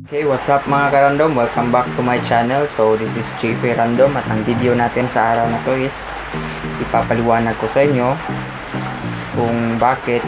Okay, what's up mga karandom? Welcome back to my channel. So this is JP Random at ang video natin sa araw na to is ipapaliwanag ko sa inyo kung bakit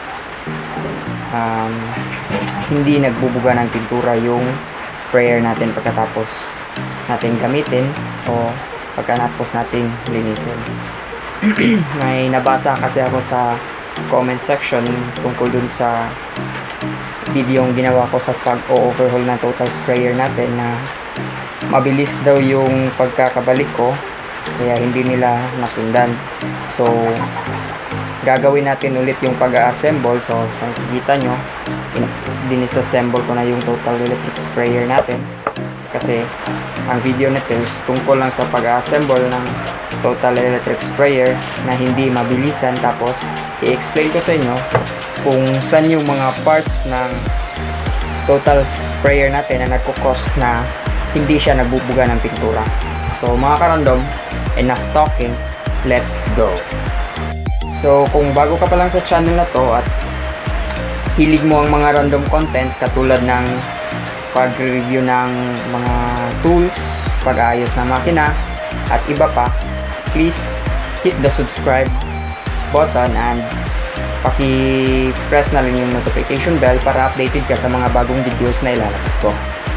hindi nagbubuga ng pintura yung sprayer natin pagkatapos natin gamitin o pagkatapos natin linisin. May nabasa kasi ako sa comment section tungkol dun sa video yung ginawa ko sa pag-overhaul ng total sprayer natin na mabilis daw yung pagkakabalik ko kaya hindi nila nasundan. So gagawin natin ulit yung pag-assemble. So sa nakikita nyo, dinisassemble ko na yung total electric sprayer natin kasi ang video nito is tungkol lang sa pag-assemble ng total electric sprayer na hindi mabilisan. Tapos i-explain ko sa inyo kung saan yung mga parts ng total sprayer natin na nagkukos na hindi siya nagbubuga ng pintura. So mga karandom, enough talking, let's go! So kung bago ka pa lang sa channel na to at hilig mo ang mga random contents katulad ng pag-review ng mga tools, pag-aayos ng makina at iba pa, please hit the subscribe button and paki-press na rin yung notification bell para updated ka sa mga bagong videos na ilalabas ko.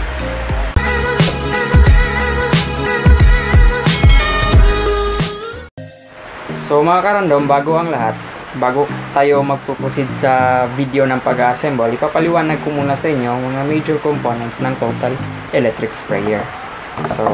So mga karandom, bago ang lahat, bago tayo magpuproceed sa video ng pag-assemble, ipapaliwanag ko muna sa inyo mga major components ng total electric sprayer. So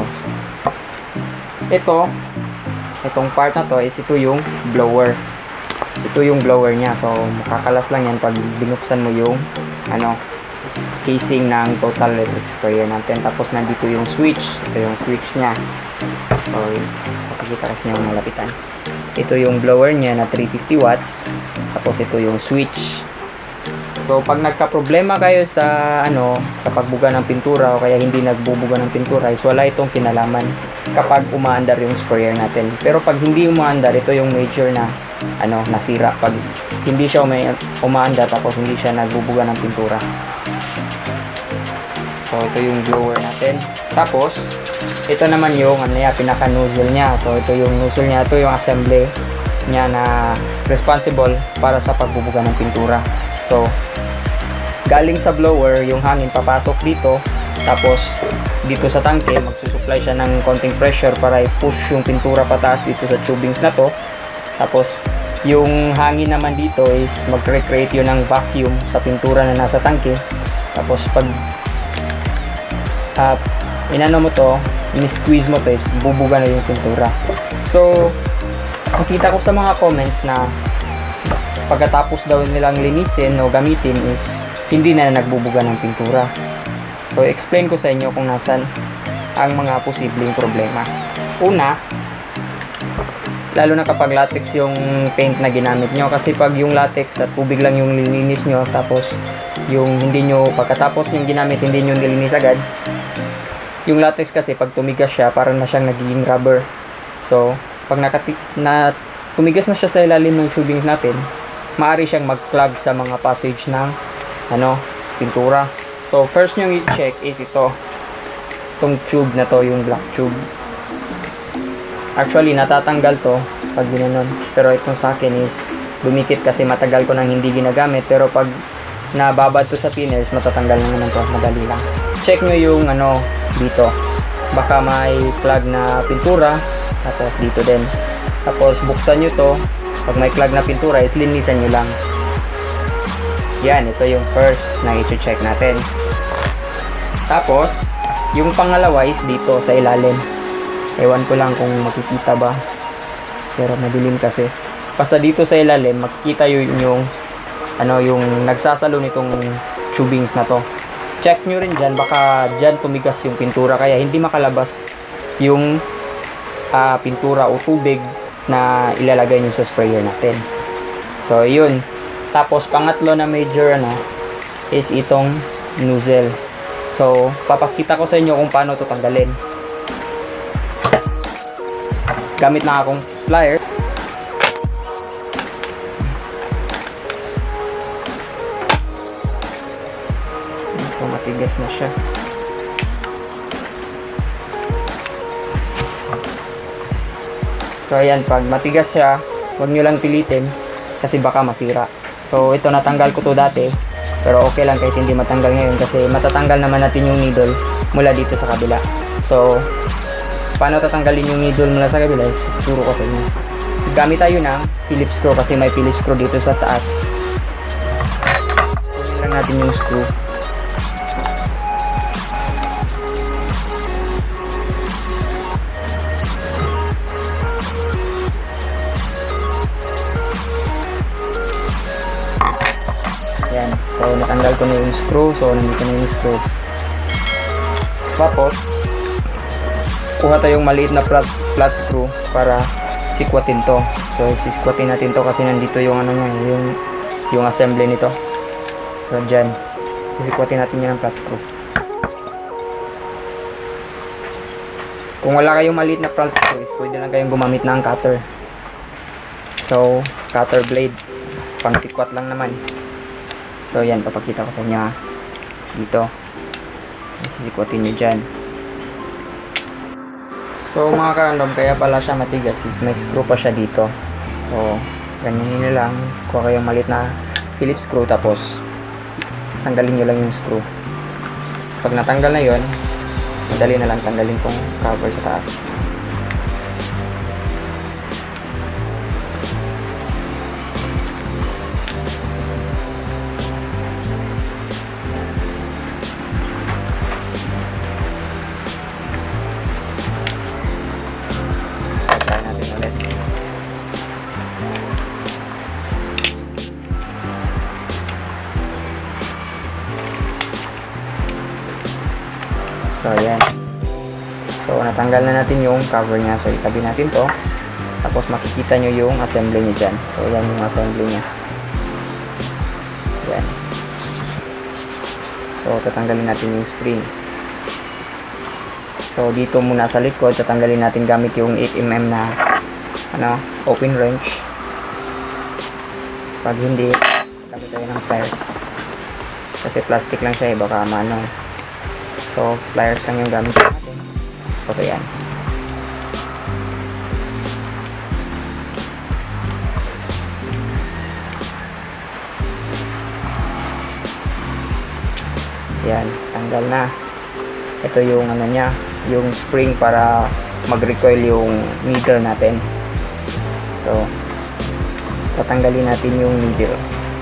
itong part na to is ito yung blower. Ito yung blower niya. So makakalas lang yan pag binuksan mo yung casing ng total electric sprayer natin. Tapos nandito yung switch. Ito yung switch niya. So pakikita kasi niya malapitan. Ito yung blower niya na 350 watts. Tapos ito yung switch. So pag nagka-problema kayo sa sa pagbuga ng pintura o kaya hindi nagbubuga ng pintura, is wala itong kinalaman kapag umaandar yung sprayer natin. Pero pag hindi umaandar, ito yung major na nasira. Pag hindi siya umaandar tapos hindi siya nagbubuga ng pintura. So ito yung blower natin. Tapos ito naman yung pinaka nozzle niya. So ito yung nozzle niya, ito yung assembly niya na responsible para sa pagbubuga ng pintura. So galing sa blower yung hangin papasok dito, tapos dito sa tangke magsusupply siya ng konting pressure para i-push yung pintura pataas dito sa tubings na to. Tapos yung hangin naman dito is mag-recreate yun ng vacuum sa pintura na nasa tangke. Tapos pag mo to, in-squeeze mo to, is bubuga na yung pintura. So nakita ko sa mga comments na pagkatapos daw nilang linisin o gamitin is hindi na nagbubuga ng pintura. So explain ko sa inyo kung nasan ang mga posibleng problema. Una, lalo na kapag latex yung paint na ginamit nyo, kasi pag yung latex at tubig lang yung nilinis nyo, tapos yung hindi nyo, pagkatapos yung ginamit hindi nyo nilinis agad, yung latex kasi pag tumigas siya parang na siyang nagiging rubber. So pag tumigas na siya sa ilalim ng tubings natin, maaari siyang mag-clog sa mga passage ng pintura. So first nyo i-check is itong tube na to, yung black tube. Actually natatanggal to pag ginanon, pero itong sa akin is dumikit kasi matagal ko nang hindi ginagamit. Pero pag nababad to sa pinners, matatanggal na naman to, madali lang. Check nyo yung dito, baka may clog na pintura. Tapos dito din, tapos buksan nyo to. Pag may clog na pintura is linisan nyo lang. Yan, ito yung first na i-check natin. Tapos yung pangalawa is dito sa ilalim. Ewan ko lang kung makikita ba, pero madilim kasi. Basta dito sa ilalim makikita yung nagsasalo nitong tubings na to. Check nyo rin dyan, baka dyan tumigas yung pintura kaya hindi makalabas yung pintura o tubig na ilalagay nyo sa sprayer natin. So yun. Tapos pangatlo na major is itong nozzle. So papakita ko sa inyo kung paano ito tanggalin. Gamit lang akong plier. So matigas na siya. So ayan, pag matigas siya, huwag nyo lang pilitin kasi baka masira. So ito, natanggal ko to dati, pero okay lang kahit hindi matanggal ngayon kasi matatanggal naman natin yung needle mula dito sa kabila. So paano tatanggalin yung needle mula sa kabila is turo ko sa inyo. Gamit tayo ng Phillips screw kasi may Phillips screw dito sa taas. Kunin lang natin yung screw. Yan. So natanggal ko na yung screw. So nandito na yung screw. Tapos kuha tayong maliit na flat screw para sikwatin to. So sisikwatin natin to kasi nandito yung ano niya, yung assembly nito. So diyan. Sisikwatin natin yan ng flat screw. Kung wala kayong maliit na flat screw, pwede lang kayong gumamit ng cutter. So cutter blade, pang sikwat lang naman. So yan, papakita ko sa inyo dito. Sisikwatin nyo dyan. So mga karandom, kaya pala siya matigas is may screw pa siya dito. So ganyan nyo lang, kuha kayong maliit na Phillips screw, tapos tanggalin nyo lang yung screw. Pag natanggal na yon, madali na lang tanggalin tong cover sa taas. So ayan. So natanggal na natin yung cover nya. So itabi natin to. Tapos makikita nyo yung assembly nya dyan. So ayan yung assembly nya. Ayan. So tatanggalin natin yung spring. So dito muna sa likod, tatanggalin natin gamit yung 8mm na open wrench. Pag hindi, gamit tayo ng pliers. Kasi plastic lang siya, baka So, pliers lang yung gamit natin. So, ayan. Ayan, tanggal na. Ito yung niya, yung spring para mag-recoil yung needle natin. So, tatanggalin natin yung needle.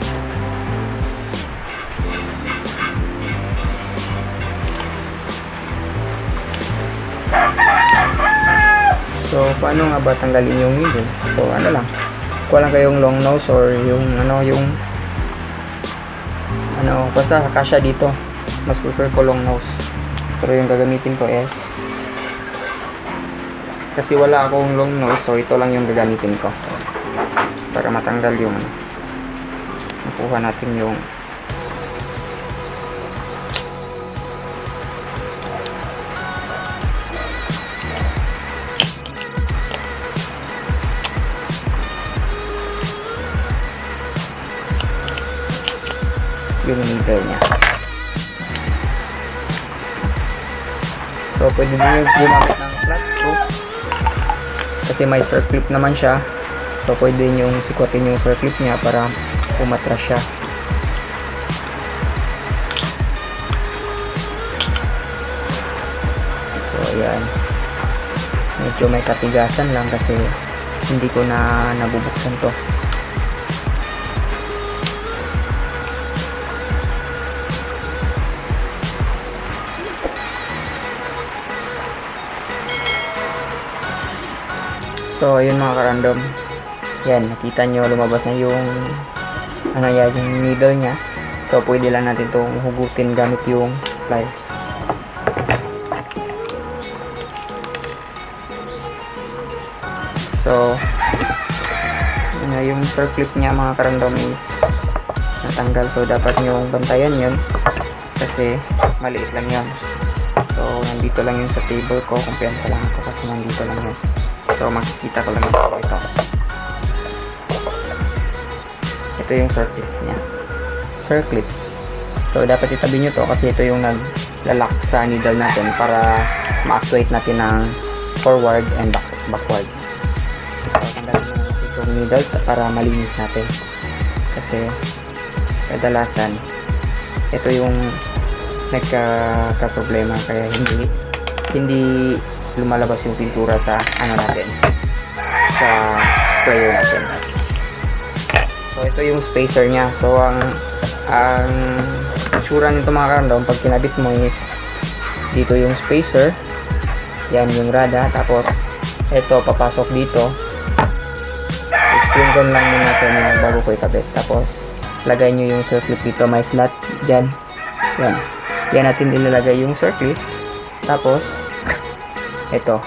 So, paano nga ba tanggalin yung needle? So, lang. Kuha lang kayong long nose or basta kasya dito. Mas prefer ko long nose. Pero yung gagamitin ko is kasi wala akong long nose, so ito lang yung gagamitin ko. Para matanggal yung nakuha natin yung needle nya. So pwede nyo gumamit ng flat screw kasi may circlip naman siya. So pwede nyo sikwatin yung circlip nya para umatras siya. So ayan, medyo may katigasan lang kasi hindi ko na nabubuksan to. So ayun mga karandom, yan, nakita nyo lumabas na yung yung needle nya. So pwede lang natin itong hugutin gamit yung pliers. So yung circlip nya mga karandom is natanggal, so dapat nyo bantayan yun kasi maliit lang yun. So nandito lang yun sa table ko, kumpiyansa lang ako kasi nandito lang yun. So makikita ko lang ito. Ito yung circlip nya. Circlip. So dapat itabi nyo to kasi ito yung naglalak sa needle natin para ma-actuate natin ng forward and backwards. needle para malinis natin. Kasi kadalasan ito yung nagka-problema, kaya hindi lumalabas yung pintura sa natin, sa sprayer natin. So ito yung spacer niya. So ang itsura nito mga karandom, pag kinabit mo is dito yung spacer, yan yung rada, tapos ito papasok dito. Spraygun lang muna sa inyo bago ko ikabit. Tapos lagay nyo yung circlip dito, may slot dyan. Yan natin ilalagay yung circlip. Tapos ito,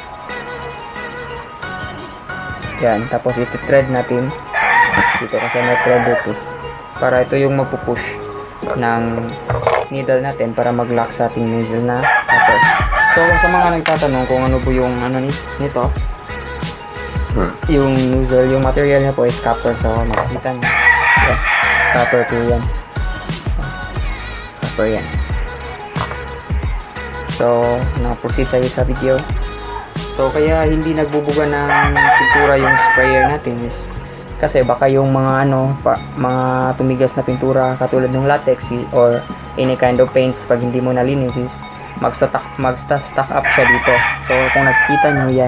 yan, tapos iti-thread natin dito kasi may thread dito, para ito yung magpupush ng needle natin para mag-lock sa ating nozzle na copper. So sa mga nagtatanong kung ano po yung nito, yung nozzle, yung material niya po is copper. So makikita niyo, yeah, copper po yan, copper yan. So na-proceed tayo sa video. So kaya hindi nagbubuga ng pintura yung sprayer natin is kasi baka yung mga mga tumigas na pintura katulad ng latex or any kind of paints, pag hindi mo nalinis is magsta-stack up siya dito. So kung nakikita nyo yan,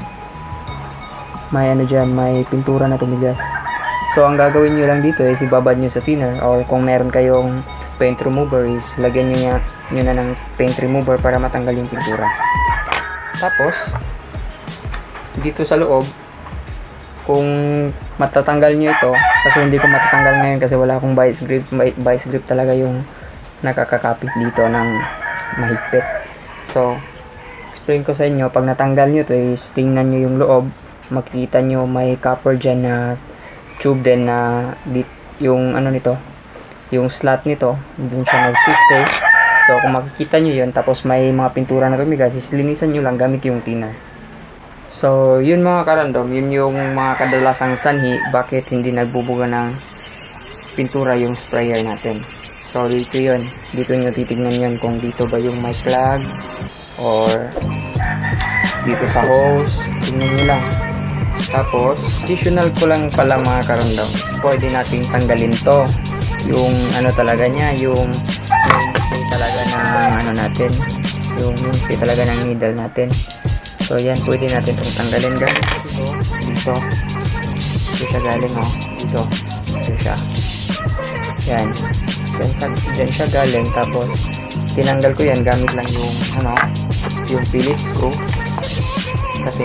may dyan, may pintura na tumigas. So ang gagawin nyo lang dito is ibabad nyo sa thinner, or kung meron kayong paint remover is lagyan nyo na ng paint remover para matanggal yung pintura. Tapos dito sa loob, kung matatanggal nyo ito, kasi hindi ko matatanggal ngayon kasi wala akong vice grip talaga yung nakakakapit dito ng mahigpit. So explain ko sa inyo, pag natanggal nyo ito is tingnan nyo yung loob, makikita nyo may copper dyan na tube din na yung nito, yung slot nito, dun siya nag-stay. So kung makikita nyo yun, tapos may mga pintura na tumigas, is linisan nyo lang gamit yung thinner. So yun mga karandom, yun yung mga kadalasang sanhi bakit hindi nagbubuga ng pintura yung sprayer natin. So dito yun, dito nyo titignan yun kung dito ba yung may clog or dito sa hose, tingnan nyo lang. Tapos additional ko lang pala mga karandom, pwede nating tanggalin to, yung talaga niya, yung mainstay talaga ng natin, yung mainstay talaga ng needle natin. So yan, pwede natin itong tanggalin gamit dito siya galing, dito siya, yan, dyan siya galing. Tapos tinanggal ko yan gamit lang yung yung Phillips screw, kasi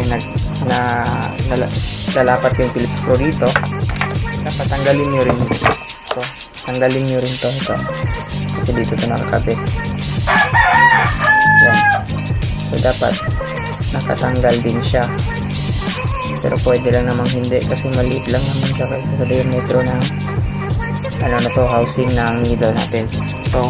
nalapat yung Phillips screw dito. Dapat tanggalin nyo rin ito, tanggalin nyo rin ito kasi dito ito nakakabit, yan. So dapat nakatanggal din siya, pero pwede lang namang hindi kasi maliit lang naman siya kaysa sa diametro ng housing ng needle natin. So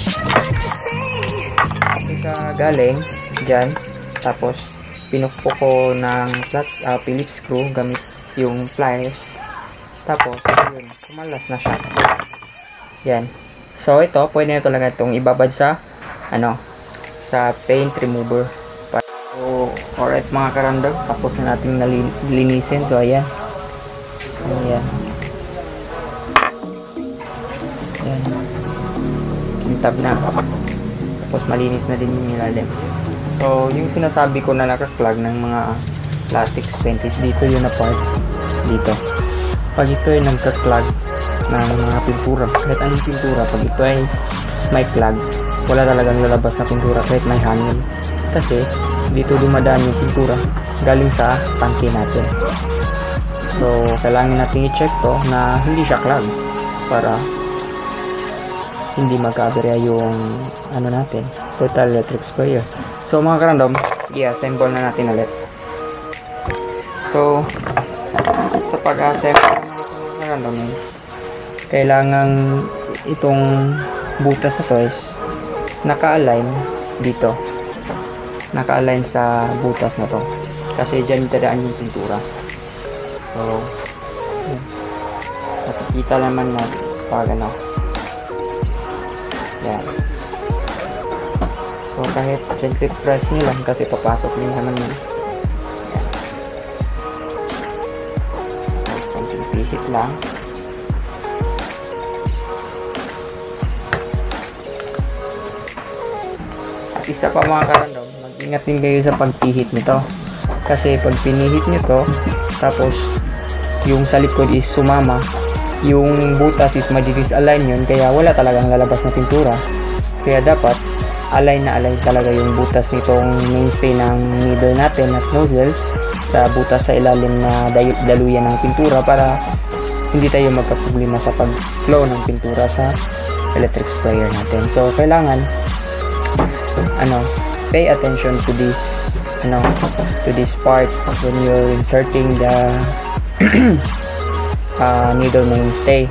ito galing dyan, tapos pinukpo ko ng Phillips screw gamit yung pliers, tapos yun, kumalas na siya, yan. So ito, pwede na talaga itong ibabad sa sa paint remover. So alright mga karandom, tapos na natin linisin. So ayan, ayan, kintab na, tapos malinis na din yung ilalim. So yung sinasabi ko na nakaklag ng mga latex paint is dito yun na part dito. Pag ito ay nagkaklag ng mga pintura, kahit anong pintura, pag ito ay may clog, wala talagang lalabas na pintura kahit may hangin, kasi dito dumadaan yung pintura galing sa tangke natin. So kailangan natin i-check to na hindi siya clog para hindi magka-aberya yung natin, total electric sprayer. So mga karandom, i-assemble na natin ulit. So sa pag-assemble mga karandom is kailangan itong butas na to is naka-align dito, naka-align sa butas na to, kasi dyan itadaan yung pintura. So nakikita naman na pag yan. So kahit gently press nyo lang kasi papasok din naman yun. Yan. pihit lang. At isa pa mga karandom, mag-ingat din kayo sa pagpihit nito. Kasi pag pinihit nyo to, tapos yung sa likod is sumama, yung butas is madi-disalign yun, kaya wala talagang lalabas na pintura. Kaya dapat align na align talaga yung butas nitong mainstay ng needle natin at nozzle sa butas sa ilalim na daluyan ng pintura para hindi tayo magka-problema sa pag-flow ng pintura sa electric sprayer natin. So kailangan pay attention to this to this part when you're inserting the needle mainstay.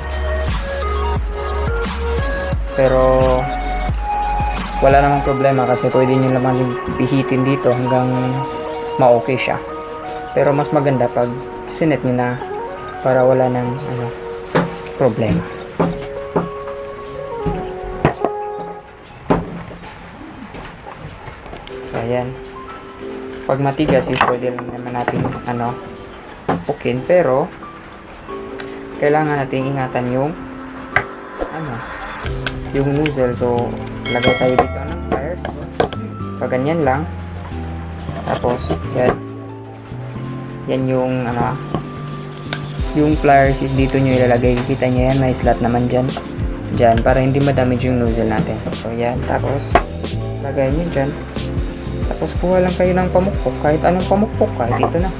Pero wala namang problema kasi pwede nyo naman pihitin dito hanggang ma-okay siya. Pero mas maganda pag sinet nyo na para wala nang problema. So ayan, pag matigas is pwede lang naman natin pukin, pero kailangan natin ingatan yung yung nozzle. So lagay tayo dito ng pliers, paganyan lang, tapos yan yung yung pliers is dito nyo ilalagay. Kita nyo yan, may slot naman dyan para hindi ma-damage yung nozzle natin. So yan, tapos lagay nyo dyan, tapos kuha lang kayo ng pamukpok, kahit anong pamukpok, kahit ito na.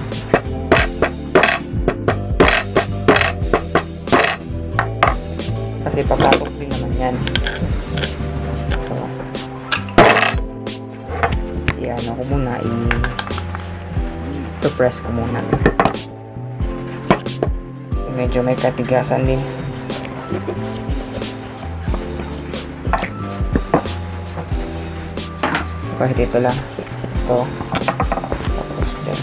Kasi papasok din naman yan. So ko muna, i-press ko muna. So, medyo may katigasan din. So, kahit ito lang, ito, tapos din.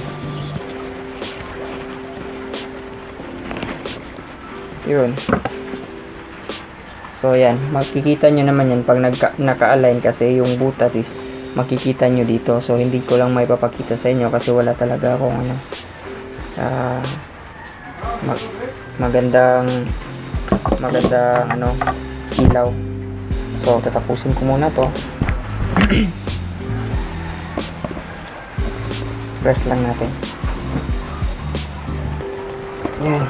Yun. So yan, makikita nyo naman yan pag naka-align, kasi yung butas is makikita nyo dito. So hindi ko lang may papakita sa inyo kasi wala talaga akong magandang ilaw. So tatapusin ko muna to. Press lang natin. Yan.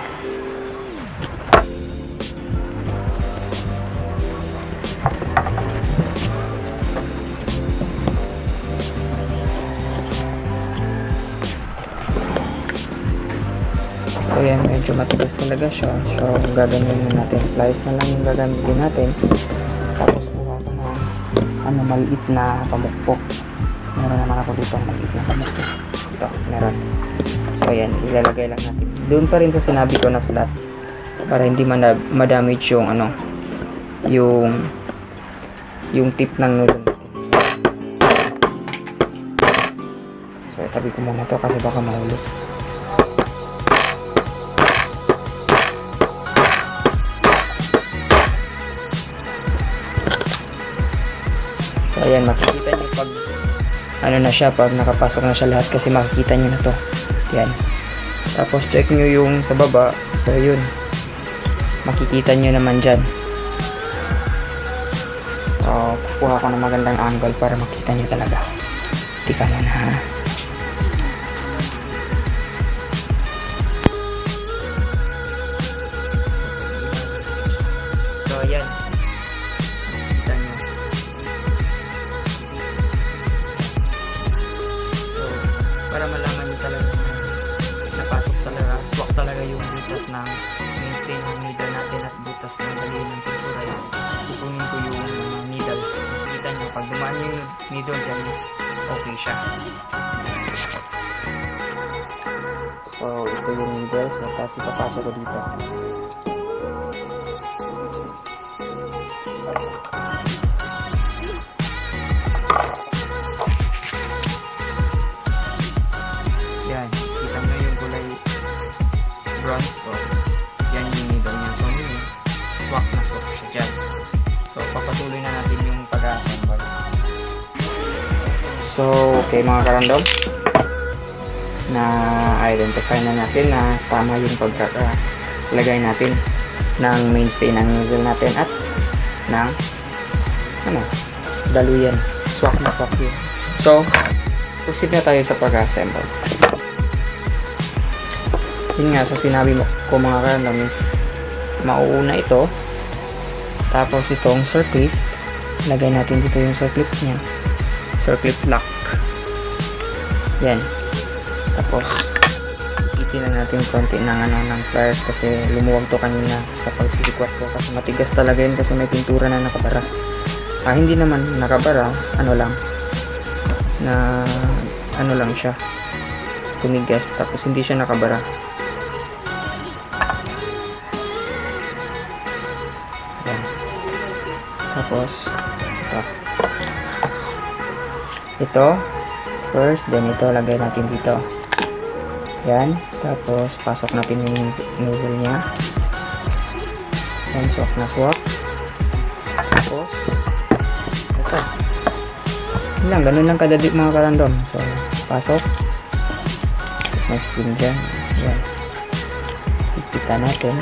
So yan, medyo matigas talaga siya. So gagamitin natin, pliers na lang yung gagamitin natin. Tapos kuha ko ng maliit na pamukpok. Meron naman ako dito maliit na pamukpok. Ito, meron. So yan, ilalagay lang natin. Doon pa rin sa sinabi ko na slot para hindi ma-damage yung yung tip ng nozzle natin. So itabi ko muna to kasi baka mahulog. So ayan, makikita nyo pag na siya, pag nakapasok na siya lahat, kasi makikita nyo na to. Yan. Tapos check nyo yung sa baba. So yun, makikita nyo naman dyan. So kukuha ko ng magandang angle para makita nyo talaga. Tika na ha. So ayan, makikita nyo. So para malaman nyo talaga napasok talaga, swak talaga yung butas ng mainstay ng needle natin at butas ng dalhin ng pintura is kukunin ko yung needle. Kita nyo, pag dumaan yung needle dyan is okay siya. So ito yung needle, so tapos ipapasok ko dito. Yan, kita mo yung kulay bronze. So yan yung needle niya. So yun, swak na swak siya dyan. So papatuloy na natin yung pag-assemble. So okay mga karandom, na identify na natin na tama yung lagay natin ng mainstay ng nozzle natin at ng daluyan. Swak na swak yun. So, proceed na tayo sa pag-assemble. Yun nga, so sinabi ko mga karandom is mauuna ito, tapos itong circlip, lagay natin dito yung circlip niya, circlip lock. Yan. Tapos itinan natin konti ng ng pliers kasi lumuwag to kanina sa pagsisikwat ko kasi matigas talaga yun kasi may pintura na nakabara. Hindi naman nakabara, lang siya, tumigas, tapos hindi siya nakabara. Yan. Tapos ito first, then ito lagay natin dito. Yan, tapos pasok natin yung nozzle niya. Yan, swak na swak. Tapos ito lang, ganun lang kadali mga karandom. So, pasok, may spring dyan. Yan, pipita natin.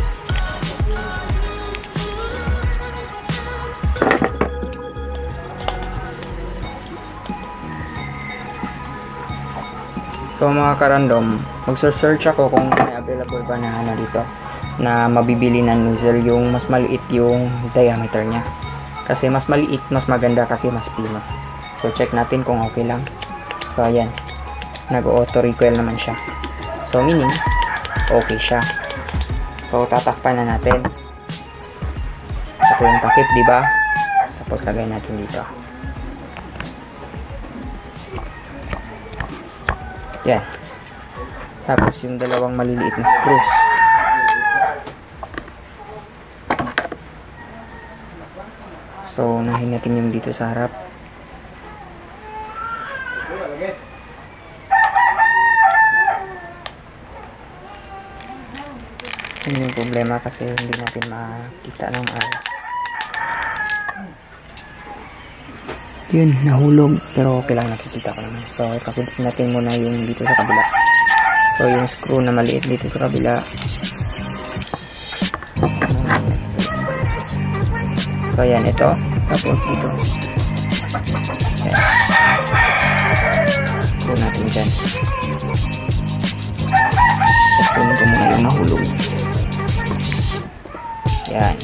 So mga karandom, mag-search ako kung may available ba na dito na mabibili na nozzle yung mas maliit yung diameter niya. Kasi mas maliit, mas maganda kasi mas pino. So check natin kung okay lang. So ayan, nag-auto recoil naman siya. So meaning, okay siya. So tatakpan na natin. Ito yung takip, diba? Tapos lagay natin dito. Yan. Tapos yung dalawang maliliit na screws. So, unahin natin yung dito sa harap. Yun yung problema kasi hindi natin makita ng maayos. Yun, nahulog. Pero okay lang, nakikita ko naman. So, ipakita natin muna yung dito sa kabila. So, yung screw na maliit dito sa kabila. So, ayan, ito. Tapos, dito. Ayan. Screw natin dyan. Tapos, ito muna yung nahulog. Ayan.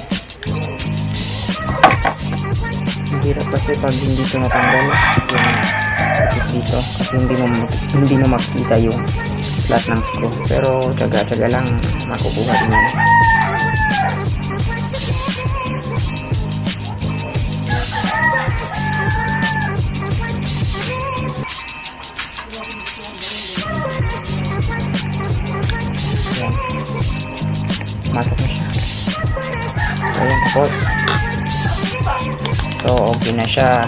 Mahirap kasi pag hindi ito natanggal yung dito kasi hindi mo makita yung slot ng screw, pero tsaga-tsaga lang makukuha din yan. Ayan. Masok na siya. Ayan, tapos so, okay na siya.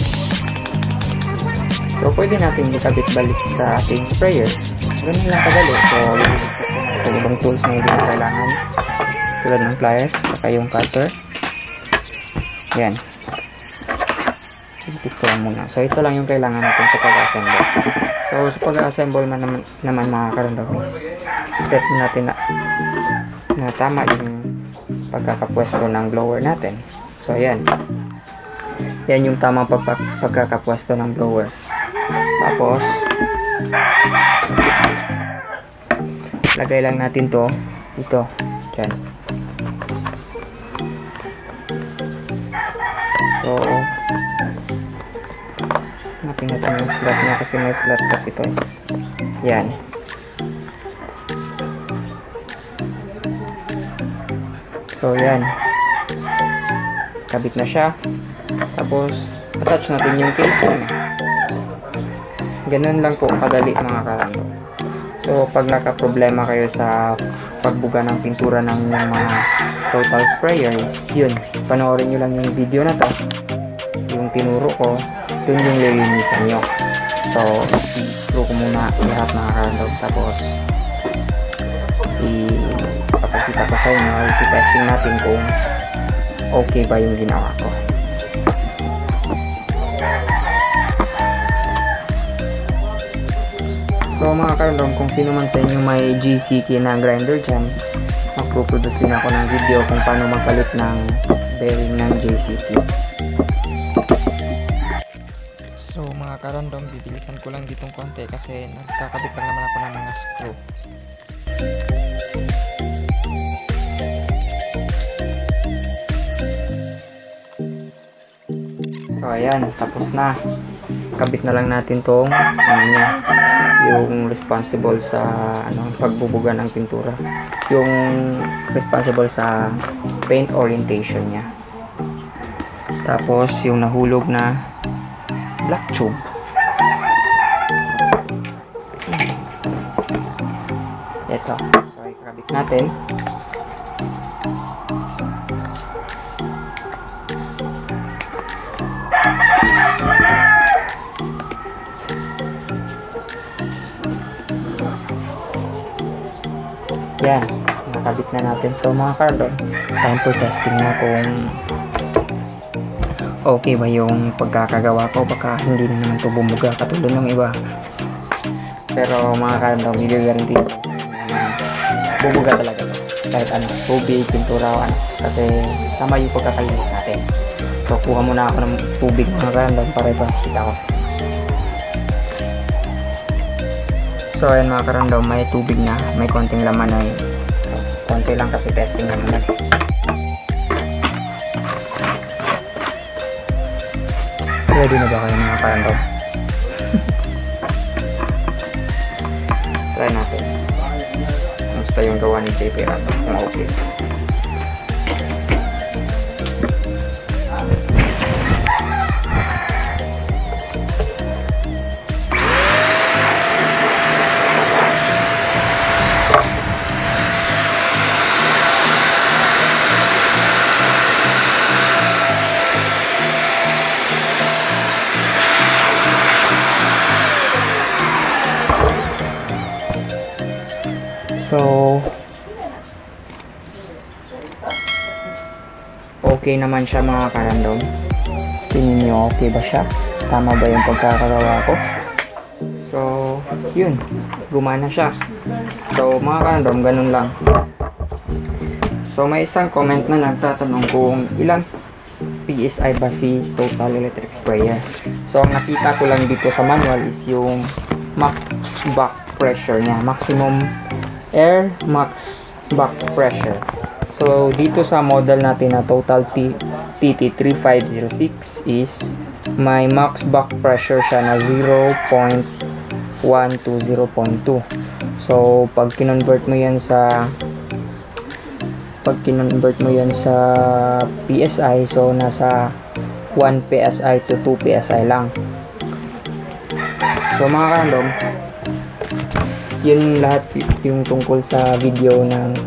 So, pwede natin ikabit balik sa ating sprayer. Ganun lang kadali. So, yung ibang tools na hindi na kailangan. Tulad ng pliers, saka yung cutter. Yan. Ipit ko lang muna. So, ito lang yung kailangan natin sa pag-assemble. So, sa pag-assemble naman mga karandom is set natin na tama yung pagkakapwesto ng blower natin. So, ayan. Yan yung tamang pagkakapwesto ng blower. Tapos lagay lang natin to dito, dyan. So hanapin natin yung slot niya kasi may slot kasi ito. Yan. So yan, kabit na siya. Tapos attach natin yung casing niya. Ganun lang po kadali mga karandom. So pag nakaproblema kayo sa pagbuga ng pintura ng mga total sprayers, yun, panoorin nyo lang yung video na to, yung tinuro ko, dun yung lilinisan nyo. So i-screw ko muna lahat mga karandom, tapos ipapakita ko sa inyo, i-testing natin kung okay ba yung ginawa ko. So mga karandom, kung sino man sa inyo may GC key na grinder dyan, magpo-produce din ako ng video kung paano magpalit ng bearing ng JCT. So mga karandom, bibilisan ko lang ditong konti kasi nagkakabit lang naman ako ng mga screw. So ayan, tapos na. Kabit na lang natin tong yung responsible sa pagbubuga ng pintura. Yung responsible sa paint orientation niya. Tapos yung nahulog na black tube. Ito. So ikakabit natin. Yan, nakabit na natin. So mga karandom, time for testing na kung okay ba yung pagkakagawa ko. Baka hindi na naman ito bumuga katulad ng iba. Pero mga karandom, hindi guarantee bubuga talaga ito. Kahit tubig, pintura o kasi tama yung pagkakalinis natin. So kuha muna ako ng tubig mga karandom para ipakita ko. So ayan mga karandom, may tubig na, may konting laman na yun. Konti lang kasi testing naman natin. Ready na ba kayo mga karandom? Try natin. Kamusta yung gawa ni JP Rato? Kung okay. So, okay naman siya mga karandom. Tingin nyo okay ba siya? Tama ba yung pagkakagawa ko? So, yun. Gumana siya. So, mga karandom, ganun lang. So, may isang comment na nagtatanong kung ilang PSI ba si total electric sprayer. So, ang nakita ko lang dito sa manual is yung max back pressure niya. Maximum air max back pressure. So dito sa model natin na total TT3506 is may max back pressure siya na 0.1 to 0.2. So pag kinonvert mo yan sa PSI, so nasa 1 PSI to 2 PSI lang. So mga karandom, yun lahat yung tungkol sa video ng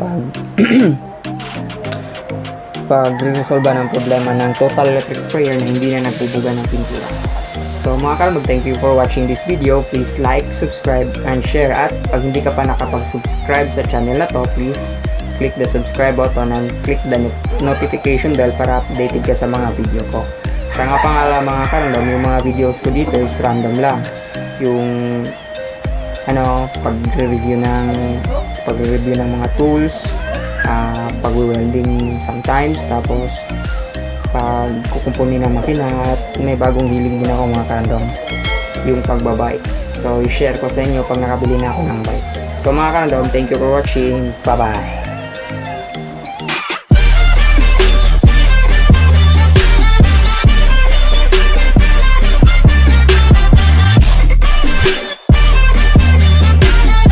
pag-resolve ng problema ng total electric sprayer na hindi na nagbubuga ng pintura. So mga karandom, thank you for watching this video. Please like, subscribe, and share. At pag hindi ka pa nakapag-subscribe sa channel na to, please click the subscribe button and click the notification bell para updated ka sa mga video ko. Kaya nga pangala mga karandom, yung mga videos ko dito is random lang. Yung pag-review ng mga tools, pag-welding sometimes, tapos pag-kukumpuni ng makina, at may bagong hiling din ako mga karandom, yung pagbabike. So i-share ko sa inyo pag nakabili na ako ng bike. So mga karandom, thank you for watching. Bye bye.